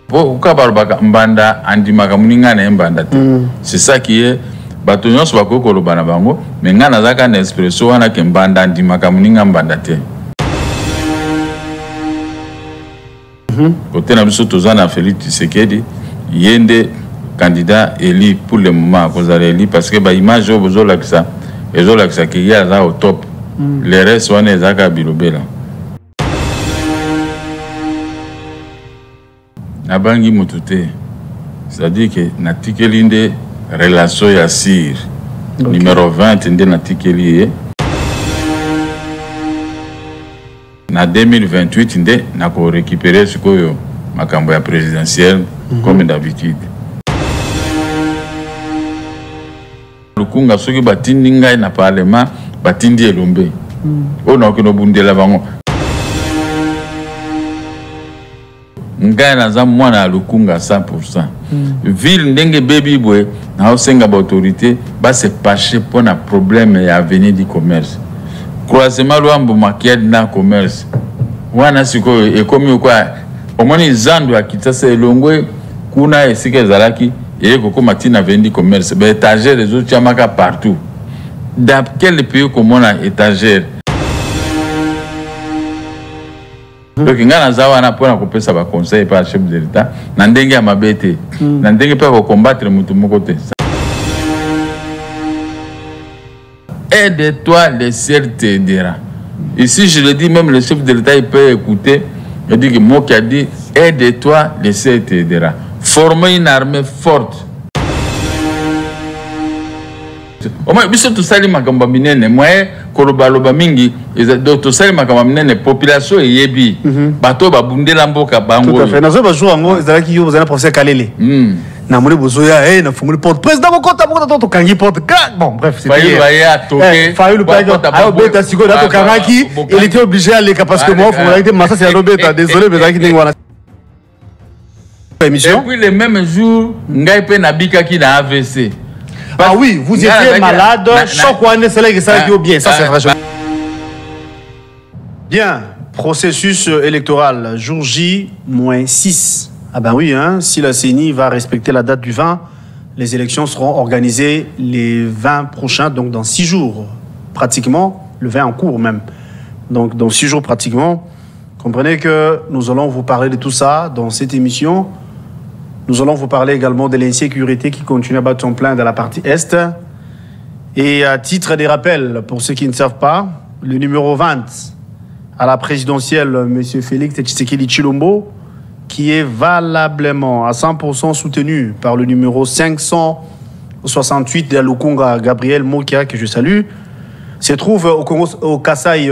Mbanda andimaka muninga na mbanda te. C'est ça qui est bato nyonso bakoko loba na bango mais nga nazaka na expresso wana ke mbanda andimaka muninga mbanda te. Côté na biso tozana Félix Tshisekedi yende candidat élu pour le moment cause élu parce que ba image au bozo lakisa ki ya za au top. Les restes wana ezaka bilobela. Nabangi mutute. C'est-à-dire que natikeli nde relation ya sir numéro 20 nde natikeli na 2028 nde nako récupérer sikoyo makambo ya présidentielle comme d'habitude. Lukunga soki batindi ngai na parlement batindi elombe. Ona okino bundela bango. Ngai naza mwana lukunga 100%. Ville ndenge baby boy na osenga ba autorité ba se pencher pour na problème ya avenir du commerce. Croisement lwambo makiad na commerce. Wana siko ekomi kwa omoni zando ya kitasa elongwe kuna esike zalaki eko ko matina vendi commerce ba étagère les autres chamaka partout. Dans quel pays comme on a étagère? Donc nga nazawa na pona kopesa ba conseil par chef de l'État na ndenge ya mabete na ndenge pa ko combattre mutu moko te. Aide-toi, le ciel t'aidera. Ici je le dis, même le chef de l'État il peut écouter. Il dit que moi qui a dit aide-toi, le ciel t'aidera. Former une armée forte. Au moins biso to sali makamba minene moi kolobaloba mingi to sali makamba minene population yebi bato babundela mboka bango. Tout à fait. Nazo ba jour ngo ezalaki yo bazana professeur Kalele. Na moni bozoya na funguli porte président ko kota moko to kangi porte bon bref c'est Fayu baya toke Fayu a beta siko na to kangaki il était obligé à aller parce que moi faut arrêter massa c'est robeta désolé mais zaki ndingwana émission. Et puis le même jour ngai pe nabika ki na AVC. Ah oui, vous étiez malade, choc ou c'est là que ça qui bien, ça c'est vrai. Bien, processus électoral, jour J-6. Ah ben oui, hein, si la CENI va respecter la date du 20, les élections seront organisées les 20 prochains, donc dans 6 jours, pratiquement, le 20 en cours même. Donc dans 6 jours pratiquement. Comprenez que nous allons vous parler de tout ça dans cette émission. Nous allons vous parler également de l'insécurité qui continue à battre son plein dans la partie Est. Et à titre des rappels, pour ceux qui ne savent pas, le numéro 20 à la présidentielle, M. Félix Tshisekedi Tshilombo, qui est valablement à 100% soutenu par le numéro 568 de Lukunga, Gabriel Mokia, que je salue, se trouve au Kasaï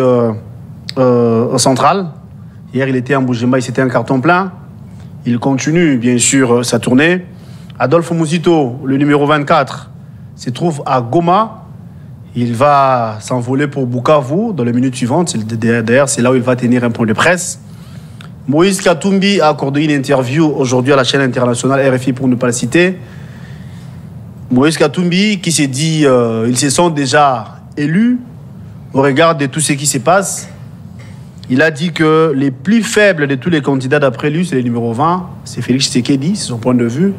central. Hier, il était en Boujema, c'était un carton plein. Il continue, bien sûr, sa tournée. Adolphe Mouzito, le numéro 24, se trouve à Goma. Il va s'envoler pour Bukavu dans les minutes suivantes. D'ailleurs, c'est là où il va tenir un point de presse. Moïse Katumbi a accordé une interview aujourd'hui à la chaîne internationale RFI, pour ne pas le citer. Moïse Katumbi qui s'est dit ils se sont déjà élus au regard de tout ce qui se passe. Il a dit que les plus faibles de tous les candidats d'après lui, c'est le numéro 20, c'est Félix Tshisekedi, c'est son point de vue.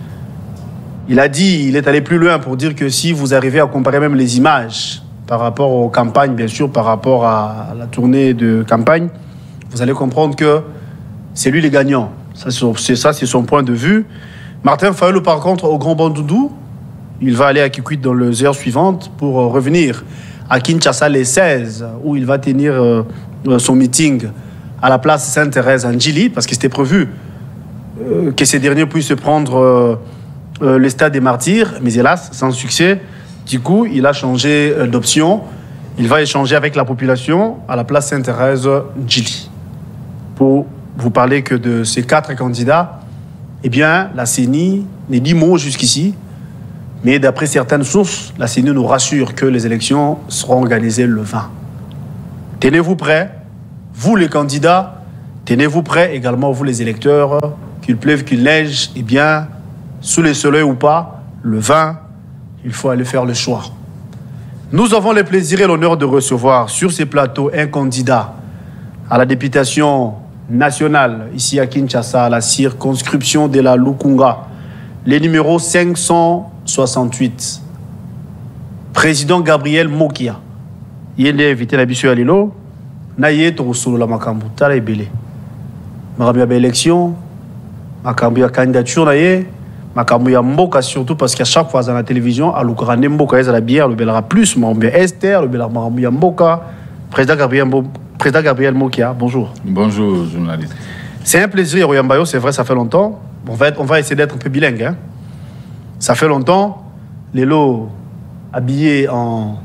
Il a dit, il est allé plus loin pour dire que si vous arrivez à comparer même les images par rapport aux campagnes, bien sûr, par rapport à la tournée de campagne, vous allez comprendre que c'est lui le gagnant. Ça, c'est son point de vue. Martin Fayulu, par contre, au Grand Bandundu, il va aller à Kikwit dans les heures suivantes pour revenir à Kinshasa les 16, où il va tenir son meeting à la place Sainte-Thérèse en Djili, parce que c'était prévu que ces derniers puissent prendre le stade des Martyrs, mais hélas, sans succès. Du coup, il a changé d'option. Il va échanger avec la population à la place Sainte-Thérèse Djili. Pour vous parler que de ces 4 candidats, eh bien, la CENI n'est dit mot jusqu'ici, mais d'après certaines sources, la CENI nous rassure que les élections seront organisées le 20. Tenez-vous prêts, vous les candidats, tenez-vous prêts également, vous les électeurs, qu'il pleuve, qu'il neige, eh bien, sous le soleil ou pas, le 20, il faut aller faire le choix. Nous avons le plaisir et l'honneur de recevoir sur ces plateaux un candidat à la députation nationale, ici à Kinshasa, à la circonscription de la Lukunga, le numéro 568. Président Gabriel Mokia. Il est invité à Bissou Alilo. Naye to solo la makambu tala ebele. Makambu ya élection, makambu ya candidature naye, makambu ya mboka surtout parce qu'à chaque fois dans la télévision à l'Ukraine mboka est à la bière le belera plus mais Esther le belera makambu ya mboka. Président Gabriel Mokia, bonjour. Bonjour journaliste. C'est un plaisir Royambayo, c'est vrai ça fait longtemps. On va essayer d'être un peu bilingue hein. Ça fait longtemps. Lélo habillé en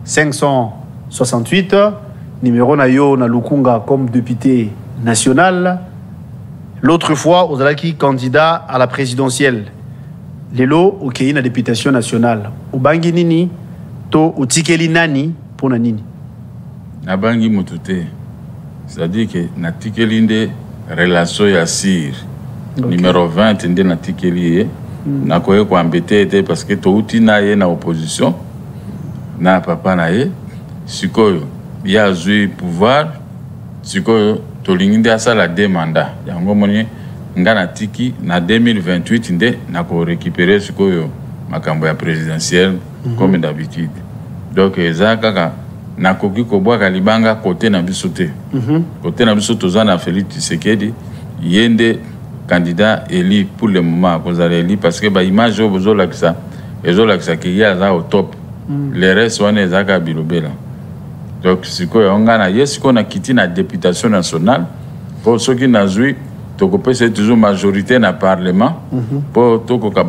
568 numéro nayo na Lukunga comme député national. L'autre fois, aux alaki candidat à la présidentielle. Lelo au na députation nationale. Au bangi nini to utikeli nani pour na nini. Na bangi mutute. C'est-à-dire que na tikeli nde relation ya sir. Okay. Numéro 20 nde na tikeli na koye ko embêté parce que to uti na ye na opposition na papa na ye sikoyo il a eu pouvoir sikoyo tolinginde asala deux mandats yango moni ngana tiki na 2028 nde na ko récupérer sikoyo makambo ya présidentielle comme d'habitude donc ezaka na koki ko bwa kalibanga côté na bisoté côté na bisoto zana Félix Tshisekedi yende candidat élu pour le moment cause élu parce que ba image obozola kisa ki ya au top les restes wana ezaka bilobela. Donc, si on a na quitté la députation nationale, pour ceux qui n'ont joué, c'est toujours majorité dans le Parlement. Pour tout le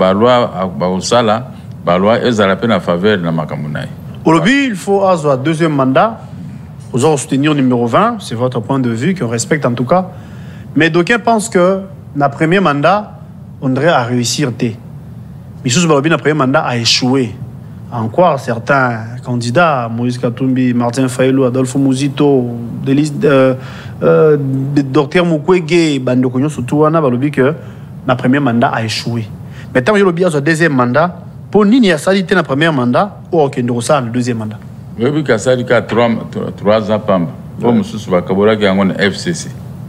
loi est à la peine en faveur de la Makamunaï. Aujourd'hui, il faut avoir deuxième mandat. Vous allez soutenir numéro 20, c'est votre point de vue, qu'on respecte en tout cas. Mais d'aucuns pensent que dans le premier mandat, on devrait réussir. Mais le premier mandat a échoué. En quoi certains candidats, Moïse Katumbi, Martin Fayulu, Adolfo Muzito, Dr Mukwege, Bandokonyo Soutouana, balobi que le premier mandat a échoué. Maintenant, il y a le deuxième mandat. Pour Nini a sali le premier mandat ou aucun le deuxième mandat. Oui, oui, il y a 3 ans. Pour Moussous Bakabora qui a un FCC.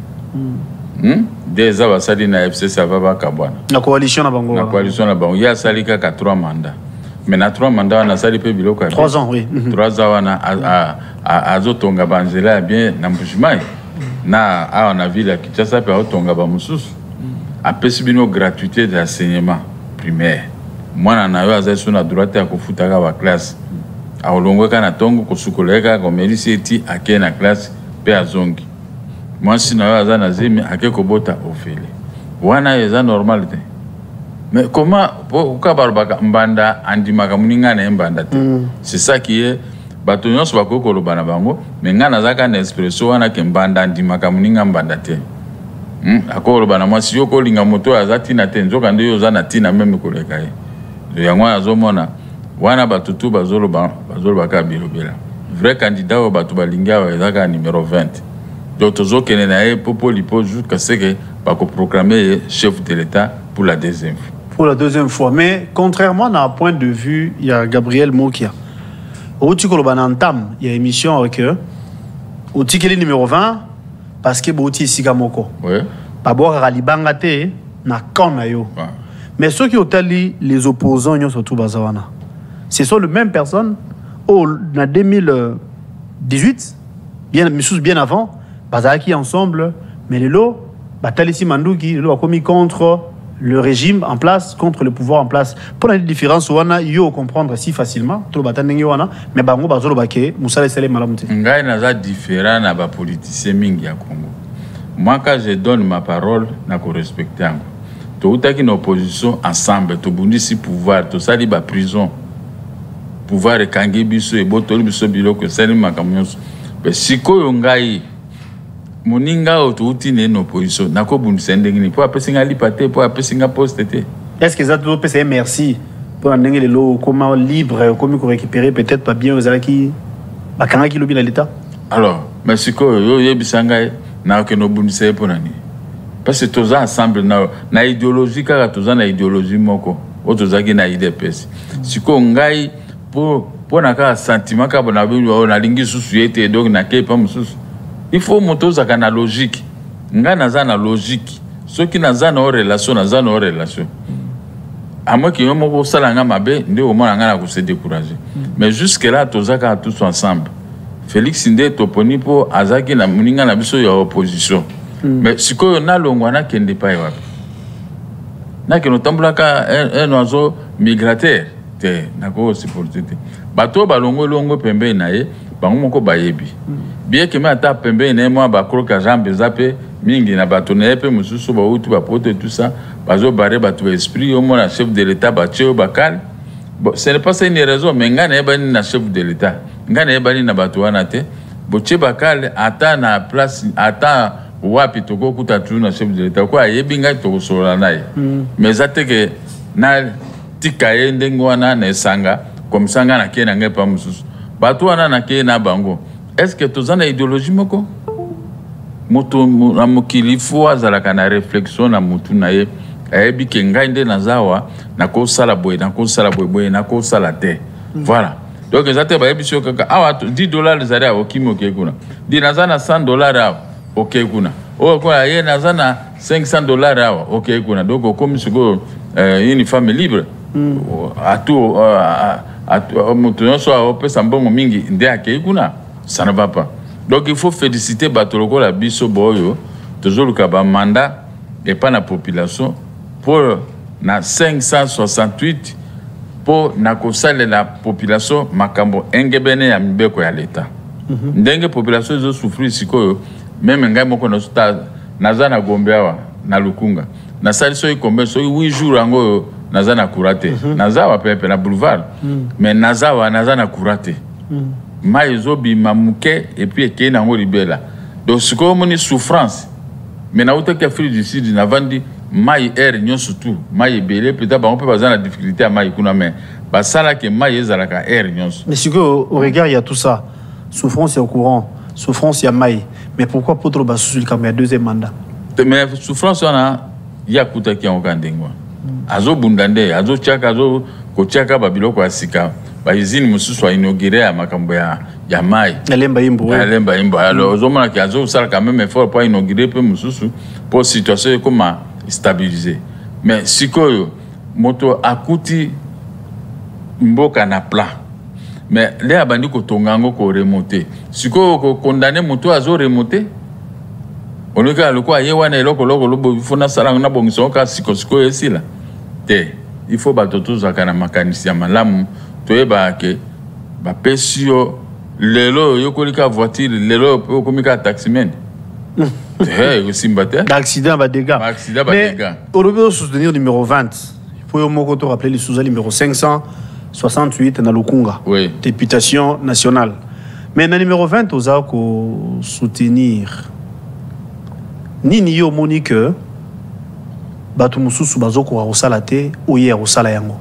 Des ans, il y a FCC à Kabwana. La coalition à Bango. La coalition à Bango. Il y a 3 mandats. Mais na 3 mandats on a sali pe biloko 3 ans oui 3 ans on a azotonga banzela bien na mbushimai na on a vu la Kinshasa pe azotonga ba mususu a pesibino gratuité d'enseignement primaire mwana na yo azaso na droite ya kufutaka ba classe a olongweka na tongo kusukoleka ko merisi eti ake na classe pe azongi moi si na yo azana zimi ake kobota ofele wana eza normal te. Mais comment mbanda andimaka muninga na mbanda te c'est ça qui est batonyo so bakoko lobana bango mais ngana zaka na expresso wana ke mbanda andimaka muninga mbanda te akolo lobana mwasi yoko linga moto azati na te nzoka ndio yoza na tina même koleka ye yango azomona wana batutu bazolo baka bilobela vrai candidat o batu balinga wa zaka numéro 20 donc tozo kene na ye popo lipo jusqu'à ce que bako proclamer chef de l'état pour la deuxième fois. Pour la deuxième fois. Mais contrairement à un point de vue, il y a Gabriel Mokia. Au Tikoloban entame, il y a une émission avec eux. Au Tikeli numéro 20, parce que Bouti Sigamoko. Oui. Babor Ralibangate, na Kanayo. Mais ceux qui ont tali les opposants, ils sont tout bazawana. Ce sont les mêmes personnes. En 2018, bien avant, Bazaki ensemble, mais les lots, Batalissi Mandouki, a commis contre le régime en place, contre le pouvoir en place. Pour la différence, on a eu à comprendre si facilement, tout le bataille, mais bango bazolo baké, Moussa Sele Malamouté. Ngai naza différent na ba politicien mingi ya Congo. Moi quand je donne ma parole, na ko respecter ango. To utaki na opposition ensemble, to bundisi pouvoir, to sali ba prison. Pouvoir e kangi biso e botoli biso biloko sali makamnyos. Pe sikoyo ngai moninga otuti ne no opposition nako bundisa ndengini po apesinga lipate po apesinga poste. Est-ce que ça doit passer merci pour amener les lots comment libre comment récupérer peut-être pas bien aux qui bakanga ki lobi na l'état. Alors mais sikoyo yo yebisanga na ke no bundisa po nani parce que tous ensemble na idéologie kaka tous na idéologie moko otozaki na IDPS sikoyo ngai pour na ka sentiment ka bona na lingi susu yete donc na ke pa mususu. Il faut monter à la logique. nga naza na logique soki naza na relation à moi qui est mon salanga mabe nde au moins nga na ko se décourager mais jusque là tozaka tous ensemble Félix Ndé toponi po azaki na muninga na biso ya opposition mais sikoyo na longwana kende pa wapi na ke notambulaka un oiseau migrateur te na ko supporter te bato balongo longo pembe na ye bango moko bayebi bien que ata pembe na moi ba kroka jambe zape mingi na bato na epe mususu ba utu ba pote tout ça bazo barre bato esprit au moins chef de l'état ba tcheo bakal bon ce n'est pas ça une raison mais ngana ebani na chef de l'état ngana ebani na bato wana te bo tche bakal ata na place ata wapi toko kuta tu na chef de l'état kwa yebi ngai toko sola naye mais ateke na tikaye ndengo wana na sanga comme sanga na kena ngai pa mususu bato wana na kena bango est-ce que tozana idéologie moko moto na mokili fo azalaka na réflexion na mutu na ye ayebi ke ngai nde nazawa na ko sala boy na ko sala boy na ko sala te voilà donc ezate ba yebi kaka awa $10 zari awo kimi okekuna di nazana $100 awa okekuna o ko ye nazana $500 awa okekuna donc okomi siko une femme libre à tout moto nyonso opesa mbongo mingi nde akekuna ça ne va pas. Donc il faut féliciter Batoloko la biso boyo toujours le kaba mandat et pas la population pour na 568 pour na kosale la population makambo engebene ya mibeko ya leta. Ndenge population zo souffrir sikoyo même ngai moko na sta nazana gombeawa na lukunga. Na sali so ikombe so 8 jours ango nazana kurate. Nazawa pepe na boulevard. Mais nazawa nazana kurate. Maïzobi mamouke et puis qui est dans libella donc ce qu'on moni souffrance mais na autre qu'Afrique du Sud na vandi maï air nyon surtout maï belé peut-être on peut pas avoir la difficulté à maï kuna mais bah ça là que maï ezalaka air nyon mais ce que au regard il y a tout ça souffrance est au courant souffrance il y a maï mais pourquoi pour trop bas sous le caméra deuxième mandat mais souffrance on a il y a kuta qui en kandengwa azo bundande azo chaka azo ko chaka babiloko asika ba izini mususu inauguré à makambo ya mai Lemba Imbo alors ozomona ki azo sala quand même effort pour inaugurer pe mususu pour situation comment stabiliser mais sikoyo moto akuti mboka na plan mais les abandi ko tongango ko remonter sikoyo ko condamner moto azo remonter onika lokwa yewana eloko lobo fona sala na bongiso ka siko esila te il faut batoto zakana makanisi ya malamu toyeba ke ba pesio lelo yokolika voiture lelo okomika taximen simbate d'accident ba dégâts mais au lieu de soutenir numéro 20 il faut au moins te rappeler le sous numéro 568 na Lukunga oui députation nationale mais na numéro 20 oza ko soutenir nini yo monique batu mususu bazoko osala te oyer osala yango.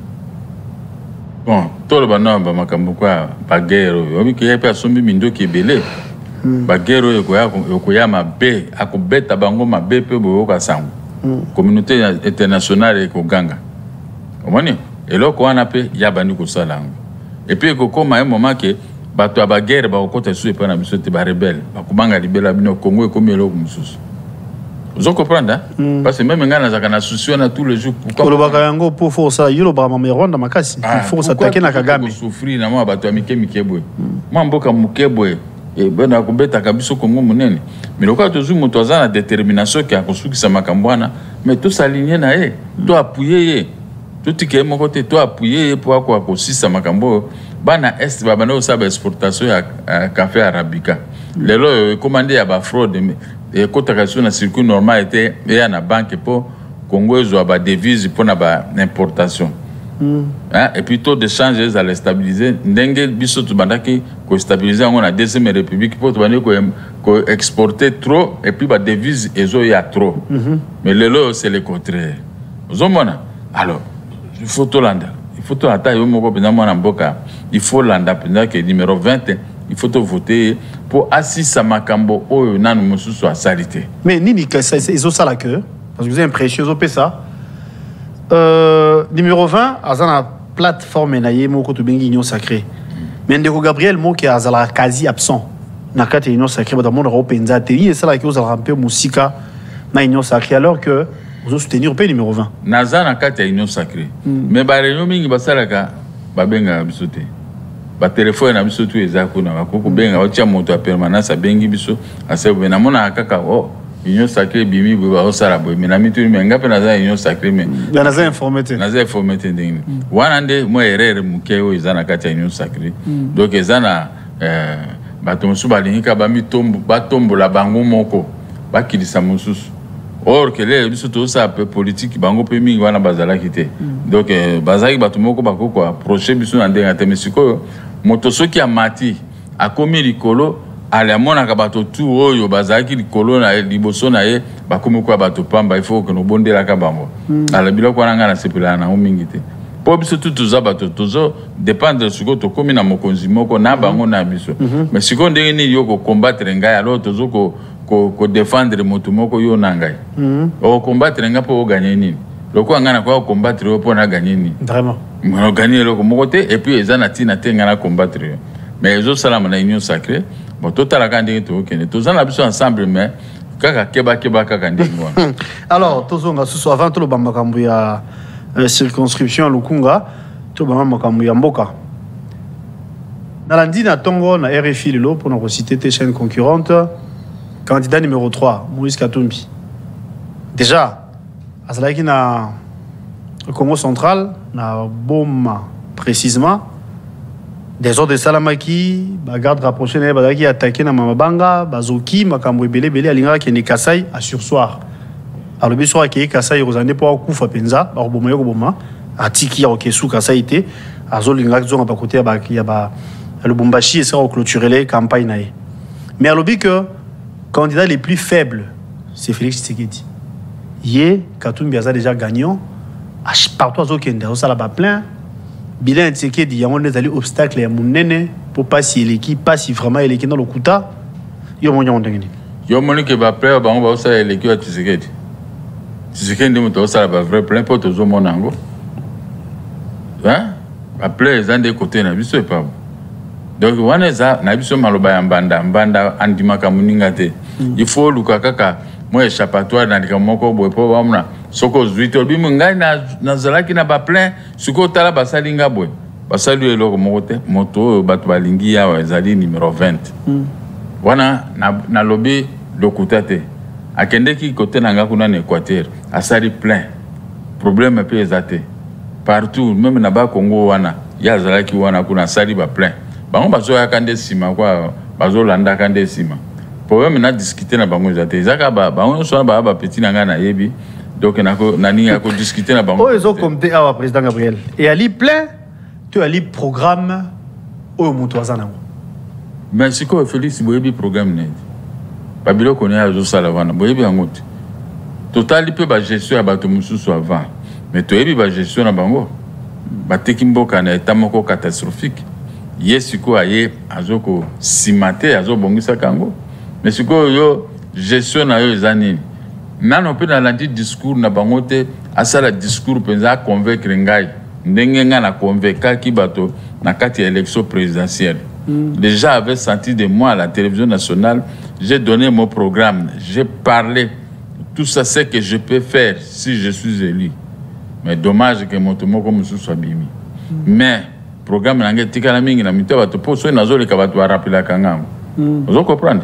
Bon, tout le monde a makambo kwa baguerre obi ke yepe asombi mindo ki belé baguerre yokoya mabe akobeta bango mabe pe boyoka sango communauté internationale ko ganga omoni eloko wana pe ya bandi ko sala ngo et puis ko koma un moment que bato baguerre ba okota su epa na biso te ba rebelle bakubanga libela bino Congo ekomi eloko mususu. Vous comprenez parce que même ngana zakana souci na tous les jours pourquoi le bakayango pour força yolo ba mameronda makasi il faut s'attaquer na Kagame souffrir na moi bato amike mikebwe moi mboka mukebwe et bana kubeta kabiso Congo munene mais le cas toujours moto azana détermination qui a construit makambwana mais tout s'aligner na ye to appuyer tout que mon côté to appuyer pour quoi kosisa makambo bana est babana osaba exportation ya café arabica lelo commandé ya ba fraude et cotation na circuit normal était et na banque pour Congo ezo ba devise pour na ba importation et puis taux de change à les stabiliser ndenge biso to bandaki ko stabiliser on a deuxième république pour to bandeko ko exporter trop et puis ba devise ezo ya trop mais lelo c'est le contraire ozomona alors il faut to landa il faut to ata yo moko pena mwana mboka il faut landa pena que numéro 20 il faut voter pour assisa makambo oyo nanu mususu a salité. Mais nini ils ont ça la queue parce que vous avez l'impression ils ont fait ça. Numéro 20 azana plateforme na yemo ko to bengi union sacrée. Mais ndeko Gabriel mo qui azala quasi absent. na kati union sacrée ba monde ro penza te ni ça là qui vous ramper musika na union sacrée alors que vous soutenir pe numéro 20 naza na kati union sacrée mais ba réunion mingi basalaka babenga biso te ba telefone na biso tu eza kuna bakoko benga otia moto a permanence abengi biso asebe na mona kaka oh union sacrée bimi ba osala boy mais na mitu menga pe naza union sacrée mais naza informé ndenge wana nde mo erreur mukeo eza na kati union sacrée donc eza na bato mosusu balingi ka batombola bango moko bakilisa mosusu or que les biso tosala pe politique bango pe mingi wana bazalaki te donc bazalaki bato moko bakoko approcher biso na ndenge te mais sikoyo moto soki amati akomi likolo ale amonaka bato tu oyo bazalaki likolo na liboso na ye bakomi kwa bato pamba il faut que no bondelaka bango ala biloko wana nga na sepelana nango mingi te po biso tu toza bato tozo dépendre sikoyo tokomi na mokonzi moko na bango na biso mais sikoyo ndenge nini yo kocombattre ngai alors tozo ko défendre moto moko yo na ngai o combattre ngai po gagner nini loko ngana kwa combattre yo po na gagner nini vraiment mo gagner loko moko te et puis eza na tina te ngana combattre yo mais ezo salama na union sacrée bon total ka ndenge to kene toza na biso ensemble mais kaka keba kaka ndenge wana alors tozonga susu avant to lo bamba kambu ya circonscription Lukunga to bamba makambu ya mboka nalandi na tongo na RFI lelo pour nous citer tes chaînes concurrentes. Candidat numéro 3, Moïse Katumbi. Déjà, azalaki na Congo central, na Boma précisément, des ordres de Salamaki, garde rapproché, bazalaki attaqué na Mamabanga, Bazoki, Makambo Ebele, Alinga qui est Kassai à sursoir. Alors le bisoir qui est Kassai, Rosane pour Koufa Penza, alors Boma Yoboma, Atiki Okesu Kassai te, Azolinga Zon à côté à le Bombashi et ça a clôturé les campagnes. Mais à l'objet que candidat les plus faibles, c'est Félix Tshisekedi. Yé, Katumbi a déjà gagnant. Partout à Okenda, on s'en a plein. Bilan Tshisekedi, il y a des obstacles à mon nene pour passer l'équipe, passer vraiment l'équipe dans le Kouta. Yo mon yon dengeni. Yo moni que va plaire, on va aussi l'équipe à Tshisekedi. Tshisekedi nous doit ça va vrai plein pour tous au monde ango. Hein? Va plaire les uns des côtés na biso pas. Donc waneza na biso maloba ya mbanda andimaka muninga te il faut luka kaka moi échappatoire na likamoko boy po bamna soko zuito bimu ngai na zalaki na ba plein suko tala basalinga boy basali eloko moko te moto bato balingi ya ezali numéro 20 wana na lobby lokuta te akende ki côté nanga kuna na Équateur asali plein problème pe ezate partout même na ba Congo wana ya zalaki wana kuna sali ba plein bango bazo ya kande sima kwa bazo landa kande sima problème na discuter na bango zate zaka bango so ba petit nanga na yebi donc na ninga ko discuter na bango oh ezo comté awa président Gabriel et ali plein tu ali programme o muto azana mais siko Félix boyebi programme net babilo connaît azo sala wana boyebi angote total pe ba gestion ya bato mususu avant mais toyebi ba gestion na bango bateki mboka na état moko catastrophique yesiko aye azoko simate azobongisa kango mais siko yo gestion na yo ezani nano pe na landi discours na bangote asala discours penza convaincre ngai ndenge nga na convaincre ki bato na kati élection présidentielle déjà avait senti de moi à la télévision nationale j'ai donné mon programme j'ai parlé tout ça c'est que je peux faire si je suis élu mais dommage que mon tomo comme soit bimi mais programme nanga tika na mingi na mito bato po so nazo le ka bato rappeler kangam vous comprendre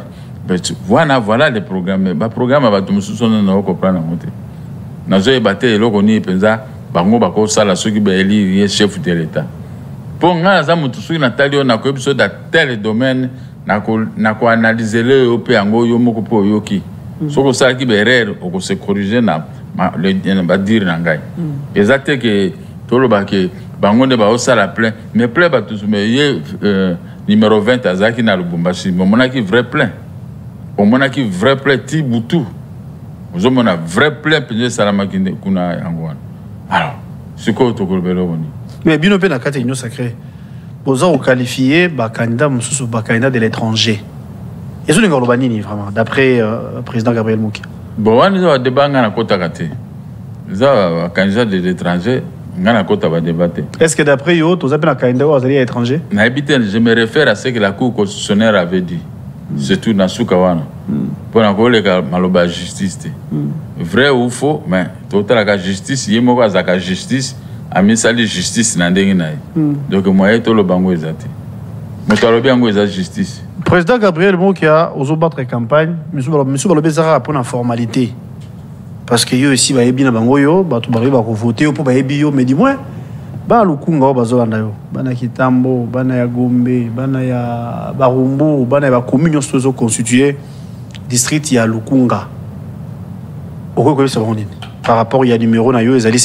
voilà les programmes ba programme bato mususu na comprendre moté nazo e baté eloko ni penza bango bako sala soki ba eli chef de l'état po nga za mutu soki na talio na ko episode da tel domaine na ko analyser le yo pe yango yo moko po yoki soko sala ki be erreur o ko se corriger na le ba dire na ngai exacte que tolo ba ke bango ne ba osala plein mais plein ba tous mais numéro 20 azaki na Lubumbashi monaki vrai plein on monaki vrai plein ti butu ozo mona vrai plein pe salama kinde kuna yango alors siko to kolbelo boni mais bino pe na kati union sacrée bozo o qualifier ba candidat mususu ba candidat de l'étranger ezo linga lobanini vraiment d'après président Gabriel Mukia bon on a débat na kota kate za candidat de l'étranger ngana kota ba débattre. Est-ce que d'après yo, tous appels à candidat aux alliés étrangers? Je me réfère à ce que la Cour constitutionnelle avait dit. surtout na suka wana pona ko le ka maloba justice vrai ou faux mais total la justice yemo ka zaka justice amisali justice na ndenge na donc moi to lo bango ezati moto alobi yango eza justice. Président Gabriel Mokia aux battre campagne monsieur balobi zara pour la formalité parce que yo ici ba yebi na bango yo ba to bari ba ko voter pour ba yebi yo mais dis-moi ba lukunga bazolanda yo bana kitambo bana ya Gombe bana ya Barumbu bana ya commune sozo constitué district ya lukunga oko ko ça bonine par rapport il y a numéro na yo ezali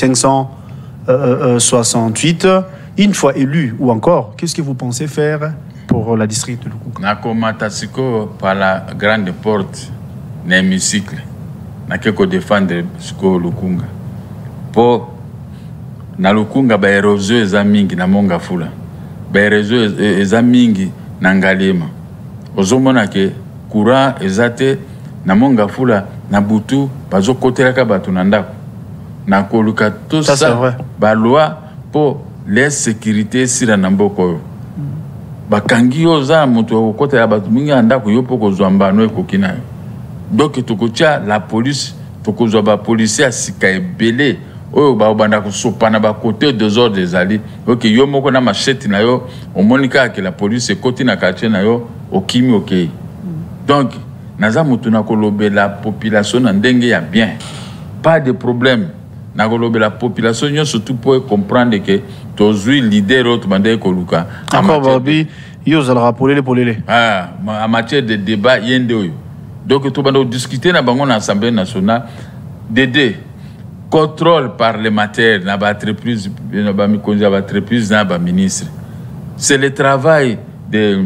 568 une fois élu ou encore qu'est-ce que vous pensez faire pour la district de lukunga na komata siko par la grande porte na hémicycle na keko défendre siko lukunga pour na lukunga ba érosion eza mingi na Mongafula ba érosion eza mingi na Ngalema ozomona ke courant ezate na Mongafula na butu bazo kotelaka batu na ndako na koluka tout ça ba loi pour les sécurité sira na mboko bakangi oza mutu okotela batu mingi ndako yo poko zwambano ekokina donc tukocha la police tokozwa ba policier asika ebele oyo ba banda ko sopana ba côté des ordres des alliés OK yo moko na machette na yo omonika que la police est côté na quartier na yo okimi OK donc naza mutu na kolobe la population na ndenge ya bien pas de problème na kolobe la population yo surtout pour comprendre que tozui leader autre bande ko luka encore babi yo za rappeler les polélé en matière de débat yende oyo donc to bande discuter na bango na assemblée nationale dédé contrôle parlementaire na ba entreprise na ba mikonzi ba entreprise na ba ministre c'est le travail des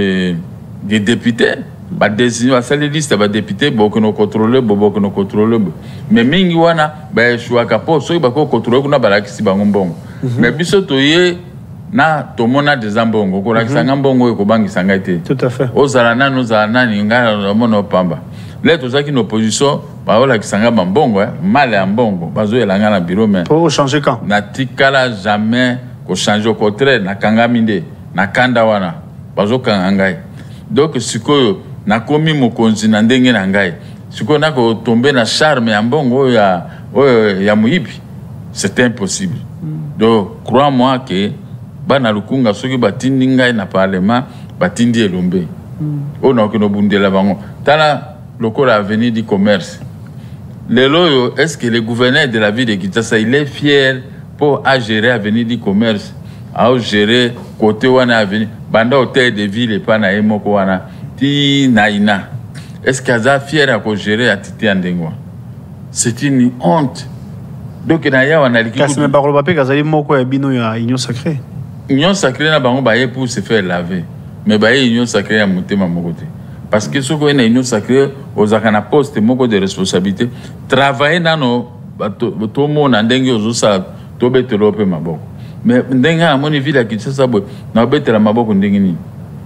députés ba désigner ba sale liste ba député boko no contrôler boko no contrôler mais mingi wana ba choix kapo so ba ko contrôler kuna ba lakisi bango mbongo mais biso toye na tomona des ambongo ko lakisa ngambongo ko bangisa ngaite tout à fait ozala nanu za nani ngala mona pamba les tous qui opposition ba ola kisanga mbongo mal ya mbongo bazo elanga na bureau mais pour changer quand na tikala jamais ko changer au contraire na kangaminde na kanda wana bazo kangai donc sikoyo na komi mokonzi na ndenge na ngai sikoyo na ko tomber na charme ya mbongo ya muibi c'est impossible donc crois-moi que bana lukunga soki batindi ngai na parlement batindi elombe ona ko no bundela bango tala lokola avenue du commerce. Le loyo, est-ce que le gouverneur de la ville de Kinshasa, il est fier pour gérer l'avenue du commerce, à gérer côté wana avenue, banda hôtel de ville et pas na emoko wana, ti naina. Est-ce qu'il est fier à gérer à titi andengwa? C'est une honte. Donc na ya wana liki. Kasme barolo bape kazali moko ya bino ya union sacrée. Union sacrée na bango baye pour se faire laver. Mais baye union sacrée ya motema mokote. Parce que ce qu'on a une sacrée aux akana poste moko de responsabilité travailler dans tout le monde ndenge ozosa to betelo pe maboko mais ndenge amoni ville qui ça bo na betela maboko ndenge ni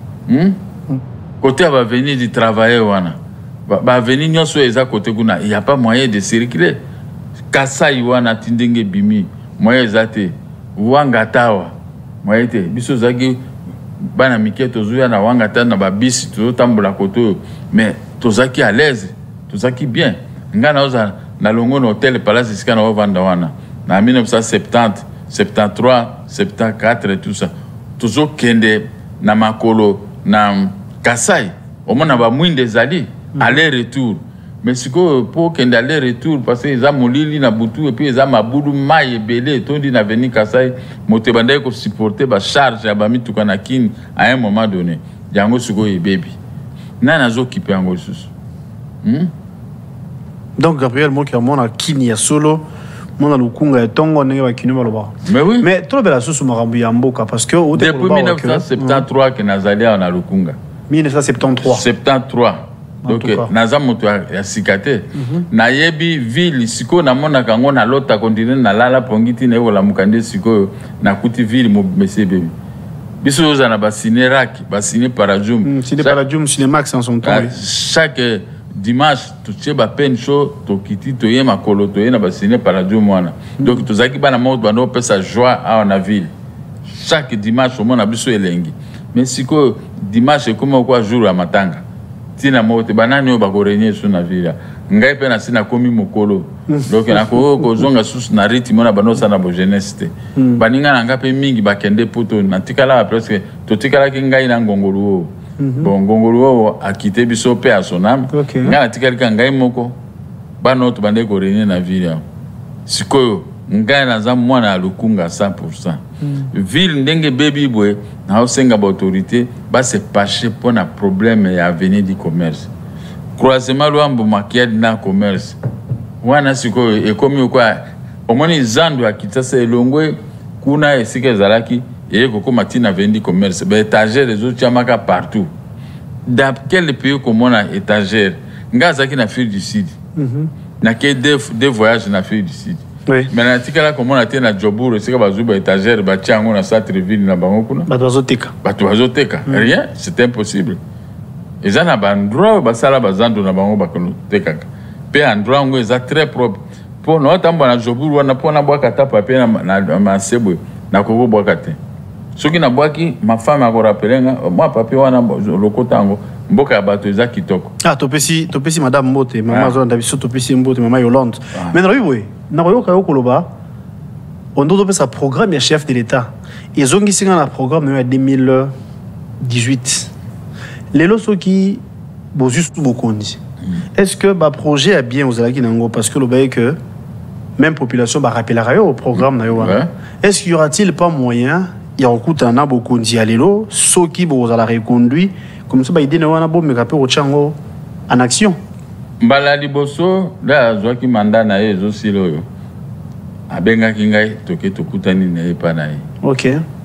côté va venir du travailler wana ba venir nyoso eza côté kuna il y a pas moyen de circuler kasai wana tindenge bimi moyen ezate wanga tawa moyen te biso zaki bana mike tozuya na wangata na babisi totambola koto mais tozaki à l'aise tozaki bien ngana oza na longo na hôtel Palace Sika na vanda wana na 1970 73 74 et tout ça tozo kende na makolo na Kasai omona ba mwinde zali aller retour mais siko pour kende aller retour parce que eza molili na butu et puis eza mabudu mai belé tondi na venir Kasai motebanda ko supporter ba charge ya ba mituka na kin à un moment donné yango siko e baby nana zo kipe yango susu donc Gabriel Mokia mona kini ya solo mona lukunga ya tongo ndenge ba kinu baloba mais oui mais trop bela susu makambu ya mboka parce que depuis 1973 que nazalia na lukunga 1973 donc naza moto ya sikate na yebi ville siko na mona kango na lota continue na lala pongiti na yola mukande siko na kuti ville mo monsieur baby biso za na basine rak basine parajum ciné parajum cinémax en son temps chaque dimanche tu tche ba pen show to kiti to yema kolo to yena basine parajum wana donc to zaki bana mo bando pesa joie à na ville chaque dimanche au mona biso elengi mais siko dimanche comme quoi jour à matanga tina mote banani ba ko renye sur na ville ngai pe na sina komi mokolo donc na ko zonga sus na rythme na banosa na bo jeunesse baninga na ngape mingi bakende poto na tikala presque to tikala ki ngai na ngongolu bon ngongolu a quitté biso pe a son âme ngana tikala ka ngai moko banoto bande ko renye na ville sikoyo ngai na za mwana lukunga 100%. Ville ndenge baby boy na osenga ba autorité ba se pacher pour na problème ya avenir du commerce. Croisement luambo makiadi na commerce. Wana siko ekomi kwa omoni zandu akitasa elongwe kuna esike zalaki ko matina vendi commerce ba étagère les autres chamaka partout. Dans quel pays comme on a étagère ngaza ki na Afrique du Sud. Na ke des voyages na Afrique du Sud. Oui. Mais na tikala comme on a tena joburo c'est que bazuba étagère ba tiango na centre-ville na bango kuna. Batozoteka. Rien, c'est impossible. Eza na bandroit basala bazando na bango bakonoteka. Pe endroit ngo eza très propre. Po no tambo na joburo wana po na bwaka ta papier na masebwe na koko bwaka te. Soki na bwaki ma femme a ko rappelenga moi papier wana lokotango mboka ya bato eza kitoko. Ah topesi madame Mbote mama zo ndabiso topesi Mbote mama Yolande. Mais na koyoka yokoloba on doit faire sa programme ya chef de l'état. Ils ont gissé un programme en 2018. Les lots qui bon juste beaucoup dit. Est-ce que le projet est bien aux alaki nango parce que le bail que même population va rappeler au programme na yo. Est-ce qu'il y aura-t-il pas moyen il y a beaucoup de beaucoup dit à l'élo ceux qui vont la reconduire comme ça ba idée na wana bo me rappeler au chango en action. Mbala liboso la zwaki manda na ye zo silo yo. Abenga kingai toke tokutani na ye pa na ye. OK.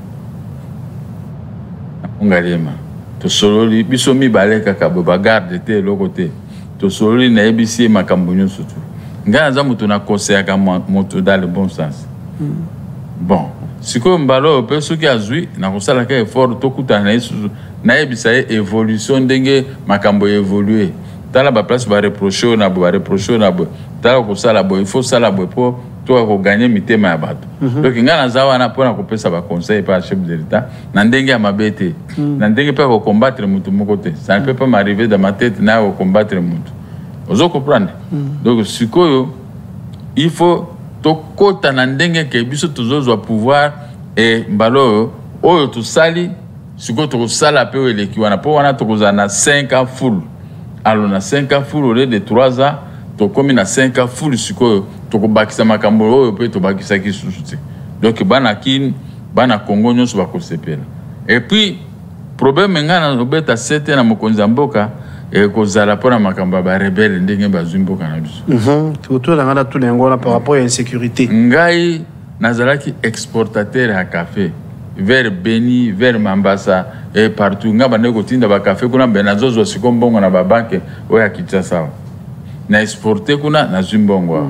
Ongalema. To sololi biso mi baleka ka ba garde te lokote. To sololi na ebisi makambo nyonso tu. Ngana za mutu na conseil ka moto dans le bon sens. Bon, siko mbalo pe soki azui na kosala ka effort tokutana na yesu na ebisa évolution ndenge makambo évoluer. Tala ba place ba reprocher na bo tala ko sala bo il faut sala bo pour toi ko gagner mitema ya bato. Donc ngana zawa na pona ko pesa ba conseil par chef de l'état na ndenge ya mabete na ndenge pa ko combattre mutu moko te. Ça ne peut pas m'arriver dans ma tête na ko combattre mutu. Ozo comprendre. Donc sikoyo il faut to kota na ndenge ke biso tozozwa pouvoir et mbalo oyo to sali sikoyo to sala pe eleki wana po wana to kozana 5 ans full. Alors, na 5 ans full, au lieu de 3 ans, tu comme na 5 ans full, tu as bakisa makambo, tu as bakisa qui sous-soutien. Donc, bana kin, bana Congo, nous sommes à. Et puis, problème, maintenant, on a 7 ans à Mokonzamboka, et qu'on a la pour makambo, rebelle, ndenge bazumbo cannabis. Tout le monde a tout l'angola par rapport à l'insécurité. Ngai, nazalaki exportateur à café. Vers Beni, vers Mambasa et partout. Nga bande kotinda ba café kuna benazozo sikombongo na ba banque oya Kinshasa. Na exporter kuna na Zimbabwe.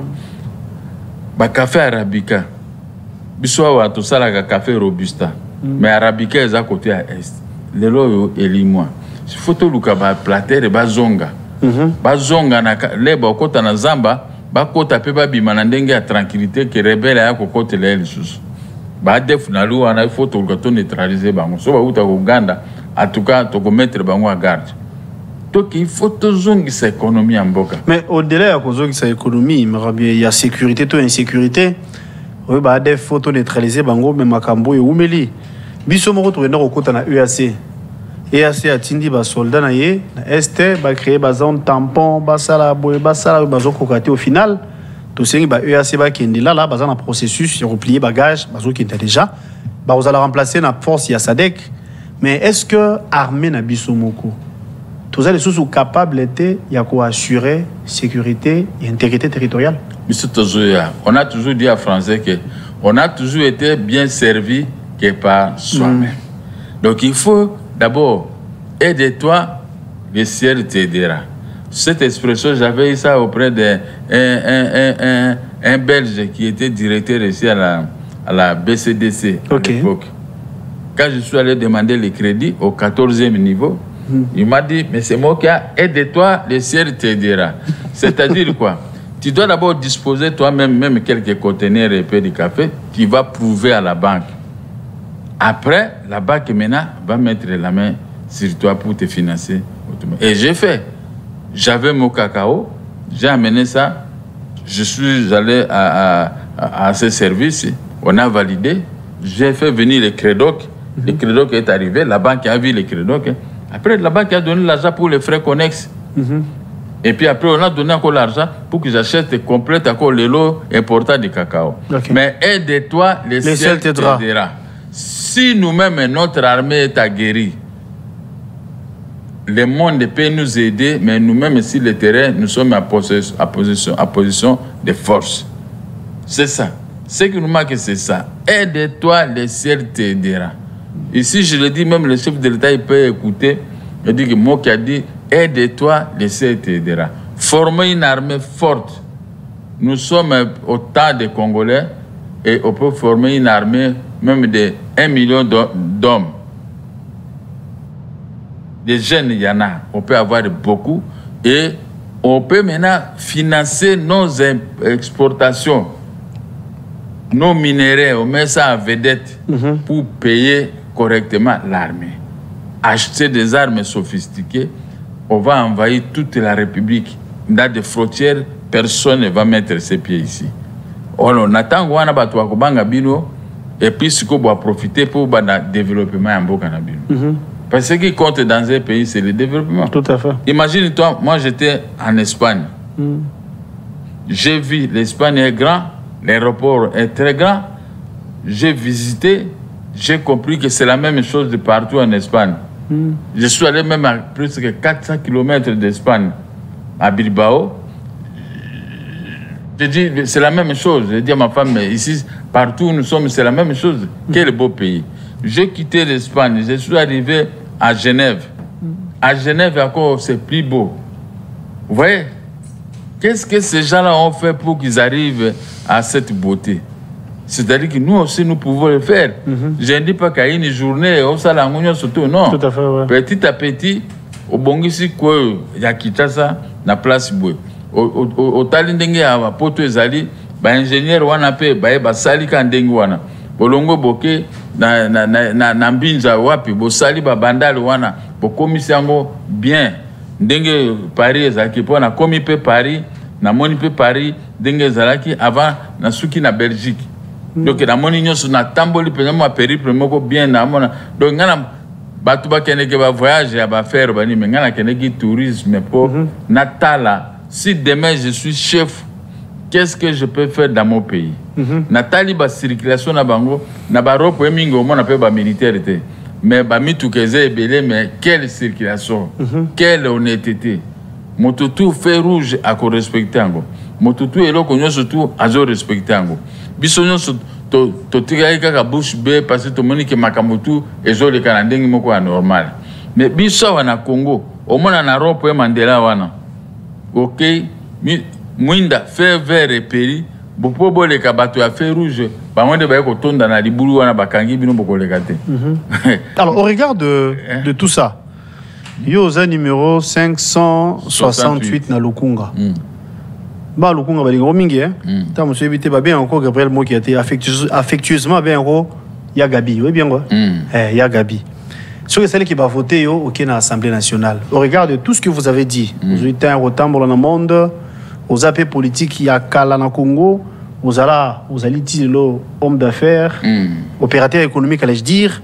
Ba café arabica. Biso wa to sala ka café robusta. Mais arabica eza côté à est. Lelo yo elimwa. Si photo luka ba plater ba zonga. Ba zonga na leba kota na zamba, ba kota pe ba bima na ndenge ya tranquillité que rebelle ya kokote le lisusu. Ba def na lu wana il faut to neutraliser bango so ba uta Uganda en tout cas to mettre bango à garde donc il faut to zongi sa économie en boka. Mais au-delà ya ko zongi sa économie il y a sécurité to insécurité oui ba def faut to neutraliser bango mais makambo e umeli biso moko to na kokota na EAC atindi ba soldat na ye na este ba créer ba zone tampon ba sala ba kokati au final. Tout ce qui est assez bas qui est là, dans un processus, il y a replié bagage, qui était déjà. Vous allez remplacer la force, il y a SADC. Mais est-ce que l'armée n'a pas moko? Tous les choses sont capables d'être, il y a quoi assurer sécurité et intégrité territoriale. On a toujours dit à Français que on a toujours été bien servi que par soi-même. Donc il faut d'abord aider-toi, le ciel t'aidera. Cette expression, j'avais eu ça auprès d'un Belge qui était directeur ici à la BCDC à l'époque. Quand je suis allé demander les crédits au 14e niveau, il m'a dit, mais c'est moi qui a aide-toi, le ciel t'aidera. C'est-à-dire quoi? Tu dois d'abord disposer toi-même quelques conteneurs et peu de café, tu vas prouver à la banque. Après, la banque maintenant va mettre la main sur toi pour te financer. Et j'ai fait. j'avais mon cacao, j'ai amené ça, je suis allé à ce service, on a validé, j'ai fait venir le Crédoc, le Crédoc est arrivé, la banque a vu le Crédoc, après la banque a donné l'argent pour les frais connexes. Et puis après, on a donné encore l'argent pour que j'achète complète encore les lots importants de cacao. Okay. Mais aide-toi, le ciel t'aidera. Si nous-mêmes, notre armée est aguerrie, le monde peut nous aider, mais nous-mêmes, sur le terrain, nous sommes à position de force. C'est ça. Ce qui nous manque, c'est ça. Aide-toi, le ciel t'aidera. Ici, je le dis, même le chef de l'État, il peut écouter. Il dit que moi qui a dit, aide-toi, le ciel t'aidera. Former une armée forte. Nous sommes autant de Congolais et on peut former une armée même de 1 million d'hommes. Des jeunes, il y en a. On peut avoir beaucoup et on peut maintenant financer nos exportations, nos minéraux. On met ça en vedette pour payer correctement l'armée. Acheter des armes sophistiquées, on va envahir toute la République. Dans des frontières, personne ne va mettre ses pieds ici. On attend qu'on a et puis ce qu'on va profiter pour le développement en Bokanabino. Parce que ce qui compte dans un pays, c'est le développement. Tout à fait. Imagine-toi, moi j'étais en Espagne. J'ai vu, l'Espagne est grand, l'aéroport est très grand. J'ai visité, j'ai compris que c'est la même chose de partout en Espagne. Je suis allé même à plus de 400 km d'Espagne, à Bilbao. J'ai dit, c'est la même chose. J'ai dit à ma femme, mais ici, partout où nous sommes, c'est la même chose. Quel beau pays. J'ai quitté l'Espagne, je suis arrivé à Genève. À Genève, encore, c'est plus beau. Vous voyez? Qu'est-ce que ces gens-là ont fait pour qu'ils arrivent à cette beauté? C'est-à-dire que nous aussi, nous pouvons le faire. Je ne dis pas qu'il y a une journée, on s'en a surtout, non. Tout à fait, ouais. Petit à petit, au Bongisi, il y a Kitasa, na place Boué. Au Talindenge, à Poto Ezali, ingénieur, on a fait, Sali Kandengue, wana. Bolongo Boke, na Mbinza, wapi, Bosali, Bandal, wana, pour commissionner bien. Ndenge Paris, Ezaki, pour na commis Paris, na moni Paris, Ndenge Zalaki, avant, na Suki, na Belgique. Donc, na moni nyonso na tamboli pe na périple moko bien na mona. Donc ngana batu ba kene ke ba voyage ya ba faire bani mais ngana kene ki tourisme pour natala. Si demain je suis chef, qu'est-ce que je peux faire dans mon pays? Natali ba circulation na bango na ba ropo emingo mona pe ba militaire té. Mais ba mitu keze ebele mais quelle circulation? Quelle honnêteté? Motutu fait rouge à ko respecter ango. Motutu eloko nyonso tout azo respecter ango. Biso nyonso to tikai kaka bouche bée parce que to moni ke makamutu ezo le kanandingi moko ya normal. Mais biso wana Congo, au mona na ropo Mandela wana. OK, mwinda fait vert et péri, bopo bo le kabato ya fait rouge, ba mwende ba ko tonda na libulu wana bakangi bino boko le kate. Alors au regard de tout ça, yoza numéro 568 na Lukunga. Ba Lukunga ba lingo mingi ta mo sebité ba bien encore Gabriel Mo qui a été affectueusement bien gros ya Gabi, oui bien quoi. Ya Gabi. Sur les qui va voter au Assemblée nationale. Au regard de tout ce que vous avez dit, vous êtes un retambre dans le monde, aux appels politiques il y a Kala na Congo, aux allez dire homme d'affaires, opérateur économique allais-je dire.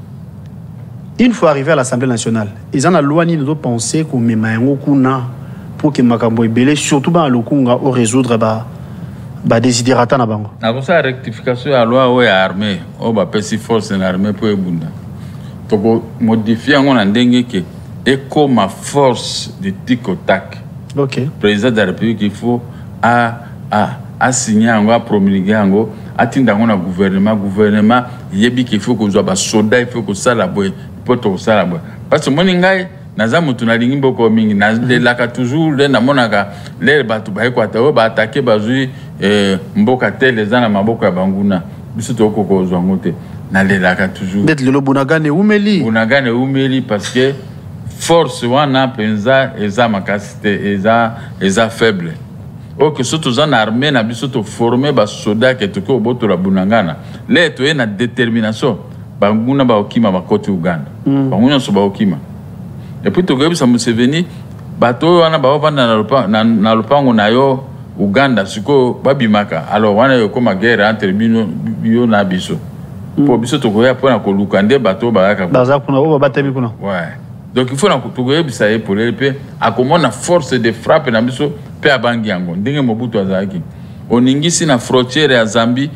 Une fois arrivé à l'Assemblée nationale, ils en ont loin de penser qu'on met maïngo kuna pour que Makambo Ebele, surtout dans le Congo, au résoudre des désidérata na bango. Na kosa rectification à loi ou armée, o ba pesi force en armée pour ebunda. Toko modifier on ndenge que éco ma force de tic au tac. OK. Président de la République il faut à signer à promulguer ango atinda ngona gouvernement yebi qu'il faut que soit ba soldat il faut que ça la boy pour to ça la boy parce que moningai naza mutu na lingi mboko mingi na laka toujours le na monaka le batu ba ekwata o ba attaquer bazui mboka tele zana maboko ya banguna biso to koko zongote na le laka toujours d'être le bunagane umeli parce que force wana penza eza makasite eza faible. Ok, surtout en armée, na biso to former ba soda ke to ko boto la bunangana. Le to na détermination. Banguna ba okima ba côté Uganda. Banguna so ba okima. Et puis to gobi sa Museveni bato wana bavanda na lupango na yo Uganda siko babimaka alors wana yo koma guerre entre bino na biso po biso tokoya pona ko lukande bato baraka baza kuna o batemi kuna ouais donc il faut na tokoya bisaye pour le pe akomona force de frappe na biso pe abangi yango ndenge Mobutu azaki oningisi na frontière ya Zambie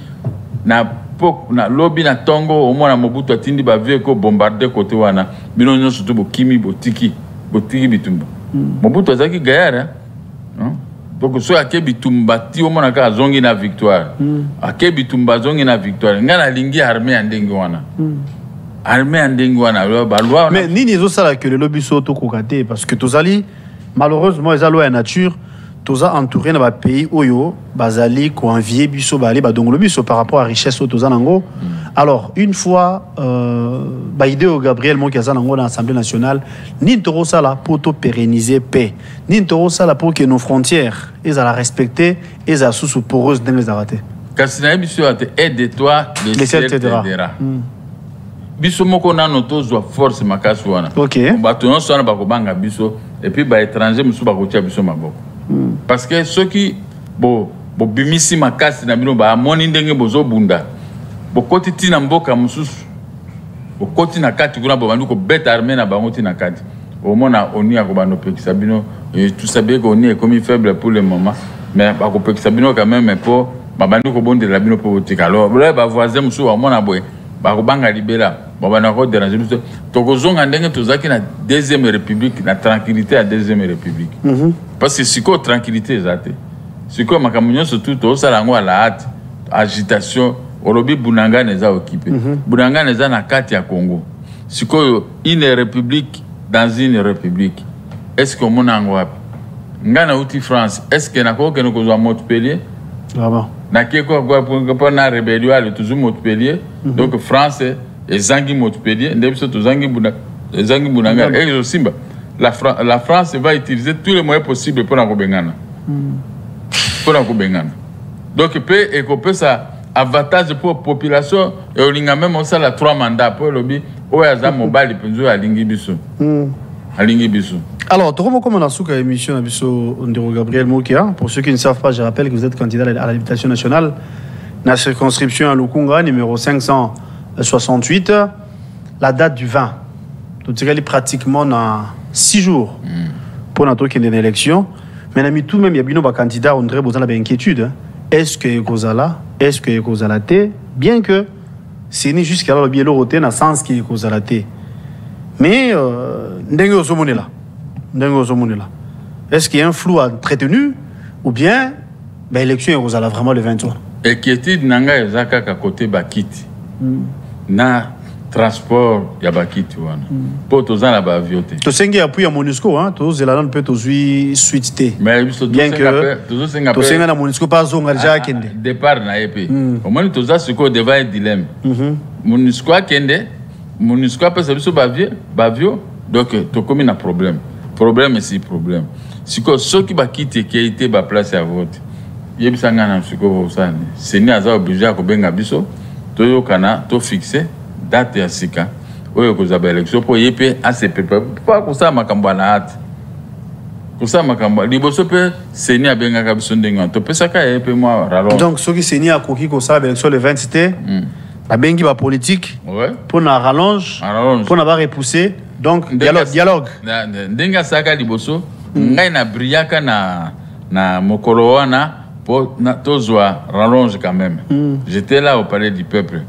na lobby na tongo omona Mobutu atindi ba vie ko bombarder côté wana bino nyonso to bokimi botiki bitumba Mobutu azaki gaillard hein donc so akebi tumba ti omona ka zongi na victoire akebi tumba zongi na victoire ngana lingi armée andenge wana armée andenge wana ba loi mais nini zo sala que le lobby soto kokate parce que tozali malheureusement les lois nature toza entouré na ba pays oyo bazali ko envier biso ba aller ba dongolo biso par rapport à richesse toza nango alors une fois ba idée au Gabriel Mokiaza nango dans l'Assemblée nationale ni toro sala pour to pérenniser paix ni toro sala pour que nos frontières ils à respecter ils à sous poreuse dans les arrêter kasi na biso ate aide-toi les ciel t'aidera biso moko nano tozwa force makasi wana OK bato nyonso wana bakobanga biso et puis ba étranger musu bakotia biso maboko parce que ceux qui bo bimisi makasi na bino ba moni ndenge bozo bunda bokoti tina mboka mususu bokoti na kati kuna bo banduko beta armée na bango tina kati au mona oni akobano pekisa bino et tout ça bien qu'on est comme faible pour le moment mais bako pekisa bino quand même pour babanduko bonde la bino pour tika alors ba voisin musu au mona boy bako banga libera babana ko déranger biso tokozonga ndenge tozaki na deuxième république na tranquillité à deuxième république parce que siko tranquillité ezate siko makamunyo surtout to salango à la hâte agitation olobi bunanga neza occupé bunanga neza na kati ya Congo siko une république dans une république est-ce que mon angwa ngana uti France est-ce que nako ke noko zo Montpellier vraiment na keko kwa na rébellion ale toujours Montpellier donc France et Zangi Montpellier ndebiso to Zangi bunanga et le Simba la France va utiliser tous les moyens possibles pour la Bengana. Pour la Bengana. Donc, peut ça avantage pour la population et on a même aussi 3 mandats pour le lobby. Ou à mobile à Lingibiso. Alors, tu comment on a sous émission de Gabriel Mokia. Pour ceux qui ne savent pas, je rappelle que vous êtes candidat à la députation nationale. La circonscription à Lukunga, numéro 568. La date du 20. Tu sais pratiquement dans 6 jours pour notre élection. Mais tout de même, il y a bien des candidats, on dirait besoin d'inquiétude. Est-ce que Ekozala, est-ce que Ekozala T, bien que c'est ni jusqu'à là le biéloroté dans le sens qu'il Ekozala T. Mais est-ce qu'il y a un flou à traiter ou bien l'élection Ekozala vraiment le 23? Inquiétude nanga ezaka ka côté bakiti. Na transport ya bakiti wana po tozana ba avioté to sengi appui ya MONUSCO hein to zela non peut to zui suite T mais bien que to senga na MONUSCO pas zonga déjà kende départ na EP au moins toza siko devant un dilemme MONUSCO kende MONUSCO pas biso bavio donc to komi na problème c'est problème siko soki bakiti qui été ba place à vote yebisanga na siko osane seni aza obligé ko benga biso to yokana to fixer date ya sika oyo kozaba élection pour yepé ACP pas ko sa makambo na hâte ko sa makambo liboso pe seni abengaka biso ndenge to pesaka yepé moi ralo donc ceux qui seni akoki ko sa élection le 20 c'était la bengi ba politique ouais pour na rallonge pour na ba repousser donc dialogue ndenge saka liboso ngai na briaka na mokolo wana pour na tozwa rallonge quand même j'étais là au palais du peuple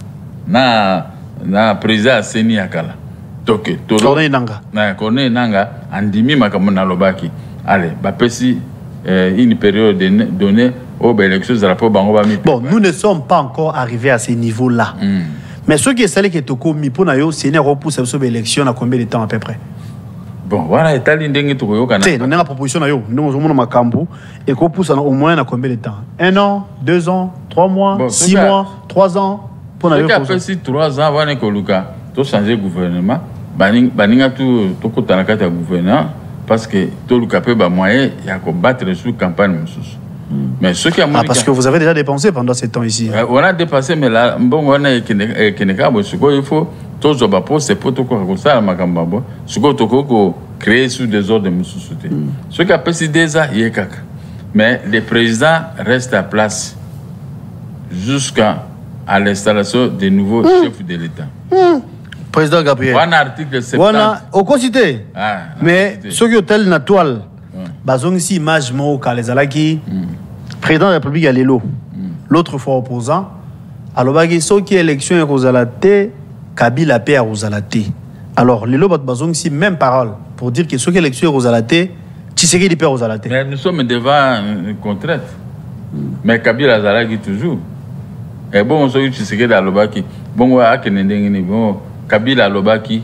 na président Seni Akala. Donc, Corneille Nanga, andimi makamona lobaki. Allez, bapesi une période donnée aux élections de la Bon, nous ne sommes pas encore arrivés à ce niveau-là. Mais ceux qui sont qui toko mi pour nayo, Seni repousse cette élection à combien de temps à peu près? Bon, voilà, Italie ndenge toko yo kana. On a la proposition nayo, nous avons makambo et qu'on pousse au moins à combien de temps? 1 an, 2 ans, 3 mois, 6 mois, 3 ans. Pour après 3 ans avant que changer gouvernement, baninga tout kotana kata gouvernement parce que tout le capé ba moyen ya combattre sous campagne mususu. Mais ce qui a parce que vous avez déjà dépensé pendant ce temps ici. On a dépensé mais là bon on a keneka bo il faut toujours ba pour c'est pour tout ko ça makamba bo suko to ko créer sous des ordres de société. Ce qui a passé déjà, il est caca. Mais le président reste à place jusqu'à l'installation des nouveaux chefs de l'État. Président Gabriel. Un article 70. Voilà, au concité. Ah, mais ce qui est tel natural, basons ici image mo les alaki, président de la République à l'élo, l'autre fois opposant, alors bagi ce qui est élection est rosalate, Kabila paix à rosalate. Alors l'élo basons ici même parole pour dire que ce qui est élection est rosalate, Tshisekedi paix rosalate. Mais nous sommes devant une contrainte. Mais Kabila zalaki toujours. Et bon, on sait Tshisekedi à l'obaki. Bon, à Kenendengini, bon. Kabila Lobaki,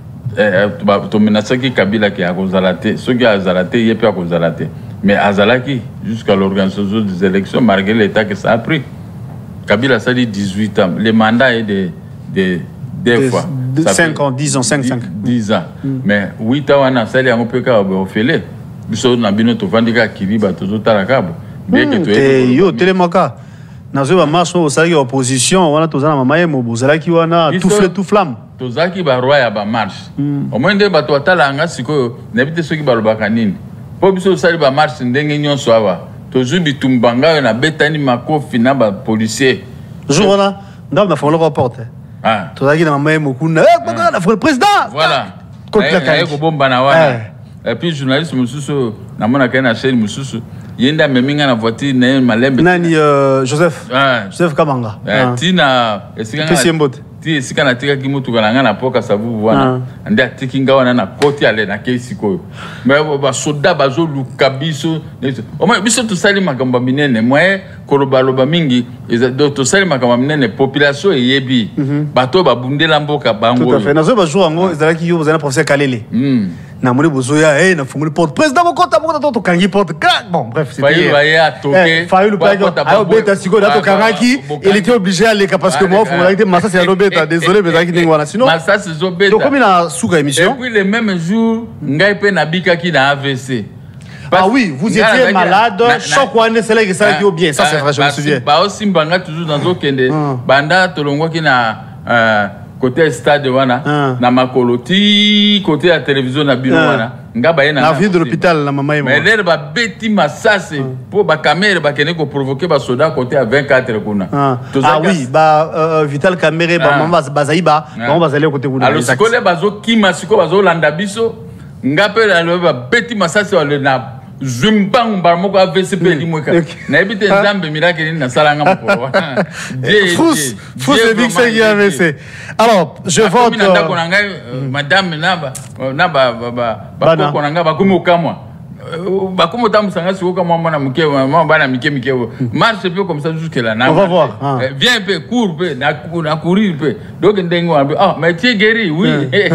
tu menaces qui Kabila qui a Rozalate, ceux qui a Zalate, il n'y a pas Rozalate. Mais Azalaki, jusqu'à l'organisation des élections, malgré l'état que ça a pris, Kabila ça dit 18 ans. Le mandat est de deux fois. 5 ans, 10 ans, 5 ans. Mais 8 ans, ça a un peu qu'à faire. Biso na bino to vandika kiriba to tarakabo. Bien que tu es. Yo, télémaka. Nazo ba marche au sali opposition, wana tozana mamaye mo bozala ki wana tout flamme. Tozaki ba roi ya ba marche. Au moins de bato atala nga siko nebite soki ba lobaka nini. Po biso sali ba marche ndenge nyonso awa. Tozu bitumbanga na betani makofi na ba policier. Jour wana ndam na folo rapport. Ah. Tozaki na mamaye mo kuna, na le président. Voilà. Contre la caille. Ko bomba na wana. Et puis journaliste mususu na mona kana chaîne mususu. Yenda meminga na voiture na malembe. Nani Joseph. Joseph Kamanga. Tina esika na tika kimutu kana na poka savu wana. Ande atikinga wana na koti ale na kesi koyo. Mais ba soda bazo lukabiso. O moins biso to sali makamba minene moye kolobaloba mingi to sali makamba minene population eyebi. Bato babundela mboka bango. Tout à fait. Nazo ba jour ngo ezalaki yo bozana professeur Kalele. Na moni bozoya na funguli porte président bokota to kangi porte crack. Bon bref, c'était Fayu vaya toke. Fayu pa ayo beta siko dato kangaki, il était obligé à aller parce que moi faut regarder massa c'est beta désolé mais zaki ningo wana sinon massa c'est beta. Donc comme il a souka émission. Et puis le même jour ngai pe na bika ki na AVC. Ah oui, vous étiez malade, choc wane c'est là que ça qui est bien, ça c'est vrai je me souviens. Ba aussi mbanga toujours dans okende banda tolongo ki na côté stade wana na makoloti côté la télévision na bino wana ngaba yena na vie de l'hôpital na mama mais l'air ba beti masase pour ba caméra ba kene ko provoquer ba soda côté à 24 kuna ah oui ba vital caméra ba mama bazaiba ba bazali côté kuna alors sikole bazo kima siko bazo landa biso ngape la ba beti masase wale na Zumbang barmoko AVC pe limweka na ebite nzambe miracle na salanga mpo Fous c'est big c'est qui AVC. Alors je vote madame naba ko nanga ba komi okamwa ba komi tamusanga siko kama mwana mke mama bana mike marche peu comme ça jusque là on va voir viens peu cours peu na courir peu donc ndengo mais tu es guéri oui.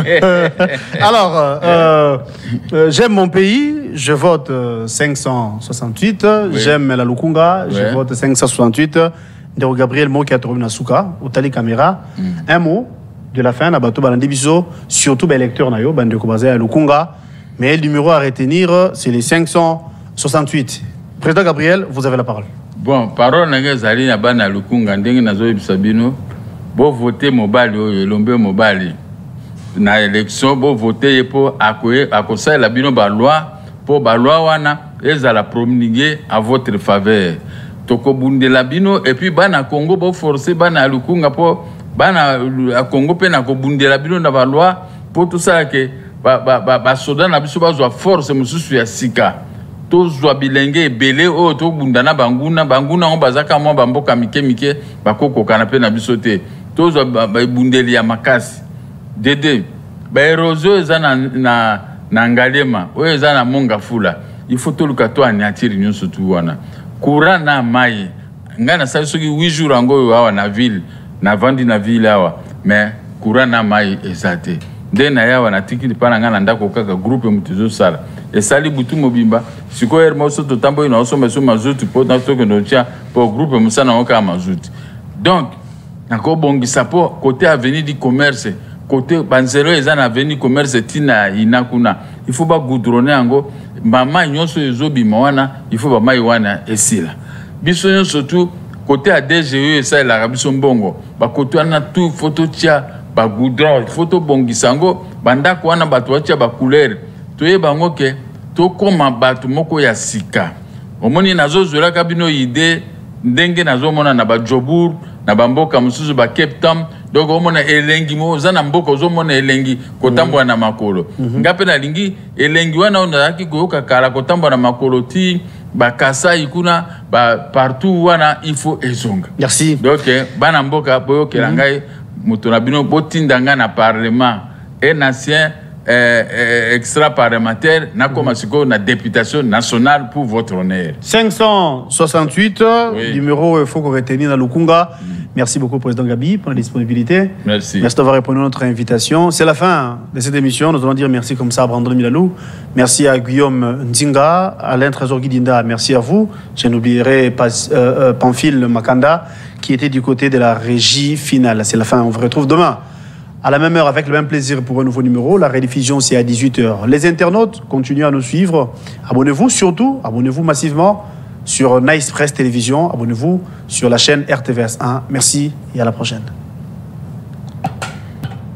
Alors j'aime mon pays, je vote 568, j'aime la Lukunga, je vote 568. De Gabriel Moki a trouvé Nasuka, Otali Caméra. Un mot de la fin, Nabato Balandibiso, surtout les lecteurs Nayo, Bandeko Bazé à Lukunga. Mais le numéro à retenir, c'est les 568. Président Gabriel, vous avez la parole. Bon, parole n'a zali na bana Lukunga, ndenge nazo ibisabino. Bo voter mobile, lombe mobile. Na élection, bo voter pour accoyer la bino ba loi, pour ba loi wana, ezala promulguer à votre faveur. Toko bunde la bino, et puis bana Congo, bo forcer bana Lukunga pour bana Congo pe na ko bunde la bino na ba loi, pour tout ça que ba soda na biso ba zo force mususu ya sika. To zo bilenge belé o to bundana banguna on bazaka mo bamboka mike bakoko kana pe na biso te. To zo ba bundeli ya makasi. Dede ba erozo eza na ngalema o eza na monga fula. Il faut to lukato aniatiri nyonso tu wana. Courant na mai ngana sa soki 8 jours ango awa na ville na vandi na ville awa mais courant na mai ezate. Ndena yawa na tiki pana ngana ndako kaka groupe mutizo sala esali butu mobimba siko hermo so to tambo ina so meso mazuti po na to que tia po groupe musana oka mazuti donc nako bongisa po côté avenue du commerce côté banzero ezana avenue commerce tina inakuna il faut ba goudronner ango mama nyonso ezobima wana il faut ba mai wana esila biso nyonso tout côté à DGE esa la biso mbongo ba côté wana tout photo tia ba goudron photo bongisango bandako wana bato wacha ba couleur toyeba ngo ke tokoma bato moko ya sika omoni nazozwelaka bino idée ndenge nazomona na bajobour na bamboka mosusu ba Cape Town donc omona elengi mo oza na mboka ozomona elengi kotambola na makolo nga mpe nalingi elengi wana onazalaki koyoka kala kotambola na makolo ti bakasai kuna partout wana il faut ezonga. Merci. Donc bana mboka boyokela ngai moto na bino botinda nga na parlement un ancien extra-parlementaire n'a commencé na députation nationale pour votre honneur. 568, oui. Numéro il faut qu'on retenir dans Lukunga. Merci beaucoup, Président Gabi, pour la disponibilité. Merci. Merci d'avoir répondu à notre invitation. C'est la fin de cette émission. Nous allons dire merci comme ça à Brandon Milalou. Merci à Guillaume Nzinga, Alain Trésor Guidinda. Merci à vous. Je n'oublierai pas Pamphile Makanda, qui était du côté de la régie finale. C'est la fin. On vous retrouve demain à la même heure avec le même plaisir pour un nouveau numéro. La rediffusion, c'est à 18h. Les internautes, continuez à nous suivre. Abonnez-vous surtout, abonnez-vous massivement sur Nice Press Télévision. Abonnez-vous sur la chaîne RTVS 1. Merci et à la prochaine.